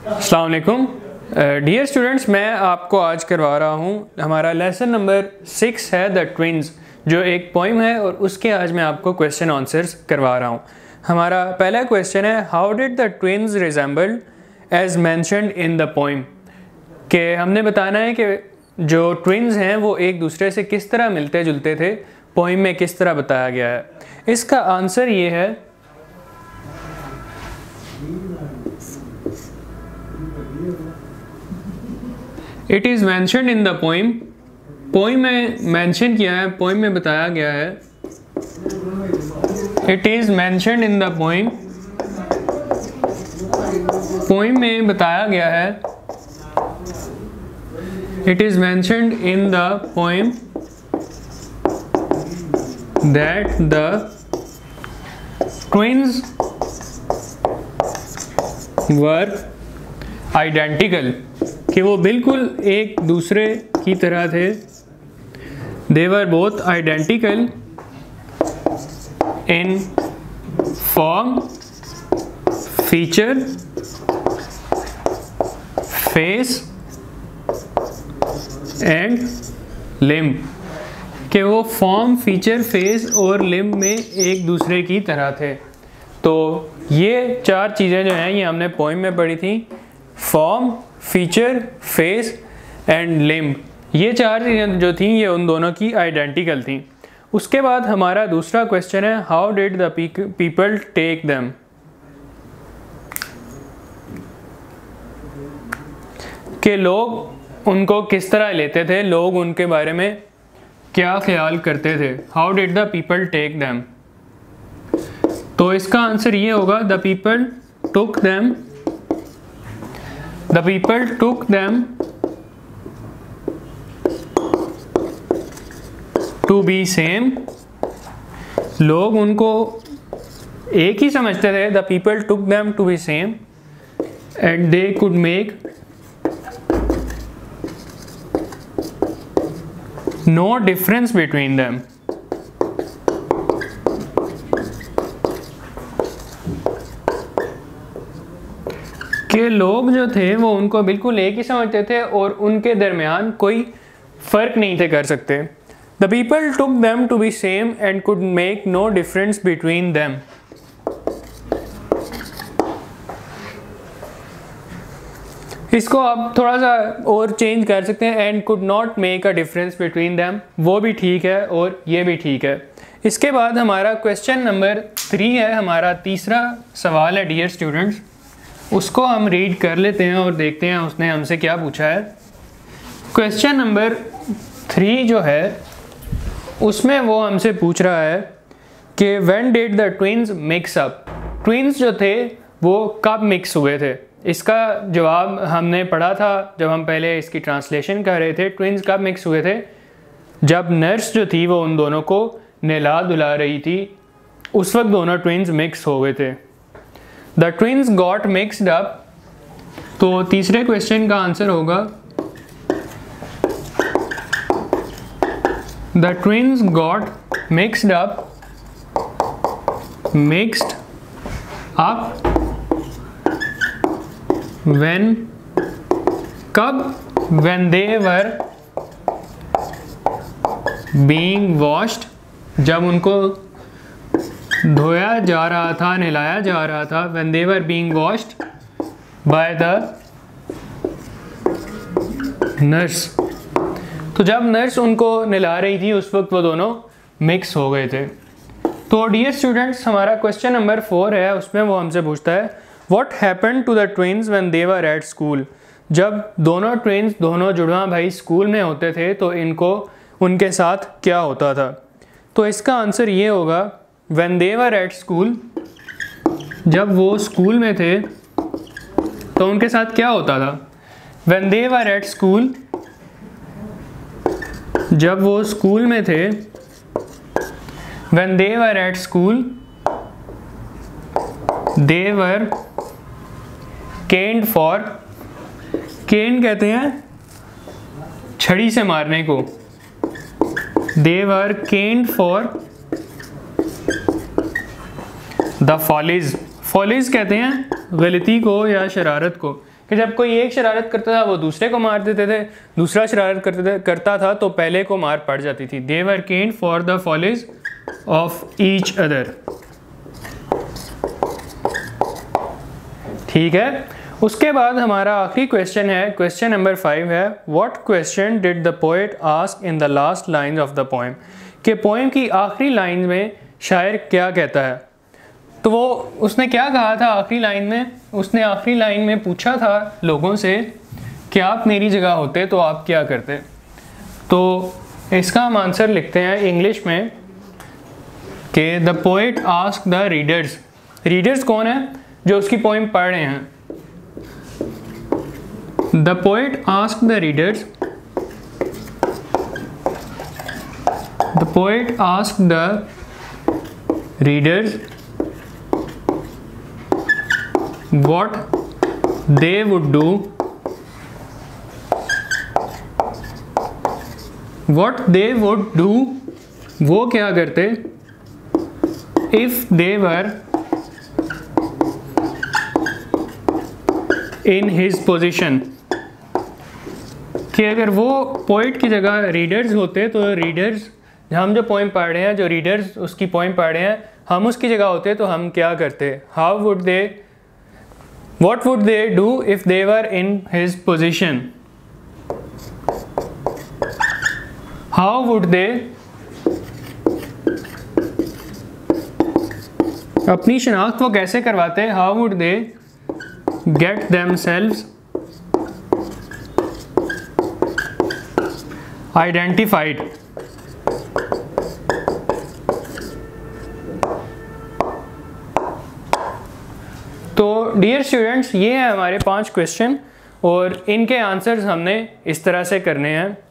अस्सलाम वालेकुम dear students, मैं आपको आज करवा रहा हूँ हमारा लेसन नंबर 6 है द ट्विन्स, जो एक पोइम है और उसके आज मैं आपको क्वेश्चन आंसर्स करवा रहा हूँ। हमारा पहला क्वेश्चन है, how did the twins resemble as mentioned in the poem. कि हमने बताना है कि जो ट्विन्स हैं वो एक दूसरे से किस तरह मिलते जुलते थे, पोइम में किस तरह बताया गया है। इसका आंसर ये है, it is mentioned in the poem. Poem में मैंशन किया है, पोइम में बताया गया है। It is mentioned in the poem, poem में बताया गया है। It is mentioned in the poem that the twins were identical, कि वो बिल्कुल एक दूसरे की तरह थे। They were both identical in form, feature, face and limb, कि वो फॉर्म, फीचर, फेस और लिम्ब में एक दूसरे की तरह थे। तो ये चार चीज़ें जो हैं ये हमने पोइम में पढ़ी थी, form, feature, face and limb. ये चार चीज़ें जो थी ये उन दोनों की आइडेंटिकल थी। उसके बाद हमारा दूसरा क्वेश्चन है, how did the people take them. कि लोग उनको किस तरह लेते थे, लोग उनके बारे में क्या ख्याल करते थे। How did the people take them, तो इसका आंसर ये होगा, the people took them, the people took them to be same। लोग उनको एक ही समझते थे। the people took them to be same and they could make no difference between them। कि लोग जो थे वो उनको बिल्कुल एक ही समझते थे और उनके दरमियान कोई फ़र्क नहीं थे कर सकते। The people took them to be same and could make no difference between them. इसको आप थोड़ा सा और चेंज कर सकते हैं, and could not make a difference between them, वो भी ठीक है और ये भी ठीक है। इसके बाद हमारा क्वेश्चन नंबर 3 है, हमारा तीसरा सवाल है डियर स्टूडेंट्स। उसको हम रीड कर लेते हैं और देखते हैं उसने हमसे क्या पूछा है। क्वेश्चन नंबर 3 जो है उसमें वो हमसे पूछ रहा है कि when did the twins mix up. Twins जो थे वो कब मिक्स हुए थे। इसका जवाब हमने पढ़ा था जब हम पहले इसकी ट्रांसलेशन कर रहे थे। ट्विन्स कब मिक्स हुए थे, जब नर्स जो थी वो उन दोनों को नहला धुला रही थी, उस वक्त दोनों ट्विन्स मिक्स हो गए थे। The twins got mixed up, तो तीसरे क्वेश्चन का आंसर होगा, the twins got mixed up, mixed up when, कब, when they were being washed, जब उनको धोया जा रहा था, नहलाया जा रहा था। when they were being washed by the nurse, तो जब नर्स उनको नहला रही थी उस वक्त वो दोनों मिक्स हो गए थे। तो डियर स्टूडेंट्स, हमारा क्वेश्चन नंबर 4 है, उसमें वो हमसे पूछता है, what happened to the twins when they were at school। जब दोनों ट्विन्स, दोनों जुड़वा भाई स्कूल में होते थे तो इनको, उनके साथ क्या होता था। तो इसका आंसर ये होगा, when they were at school, जब वो स्कूल में थे तो उनके साथ क्या होता था। when they were at school, जब वो स्कूल में थे, when they were at school, they were caned for, cane कहते हैं छड़ी से मारने को। they were caned for the follies, follies कहते हैं गलती को या शरारत को, कि जब कोई एक शरारत करता था वो दूसरे को मार देते थे, दूसरा शरारत करता था तो पहले को मार पड़ जाती थी। They were caned for the follies of each other. ठीक है, उसके बाद हमारा आखिरी क्वेश्चन है, क्वेश्चन नंबर 5 है, what question did the poet ask in the last lines of the poem, कि पोएम की आखिरी लाइन में शायर क्या कहता है। तो वो उसने क्या कहा था आखिरी लाइन में, उसने आखिरी लाइन में पूछा था लोगों से कि आप मेरी जगह होते तो आप क्या करते। तो इसका हम आंसर लिखते हैं इंग्लिश में कि the poet ask the readers. Readers कौन है? जो उसकी पोएम पढ़ रहे हैं। The poet ask the readers, the poet ask the readers what they would do, what they would do, वो क्या करते, if they were in his position, कि अगर वो पोइट की जगह रीडर्स होते तो रीडर्स, हम जो पोइम पढ़ रहे हैं, जो रीडर्स उसकी पोइम पढ़ रहे हैं, हम उसकी जगह होते तो हम क्या करते। How would they, what would they do if they were in his position, how would they अपनी शनाख्त वो कैसे करवाते, how would they get themselves identified। तो डियर स्टूडेंट्स, ये हैं हमारे 5 क्वेश्चन और इनके आंसर्स हमने इस तरह से करने हैं।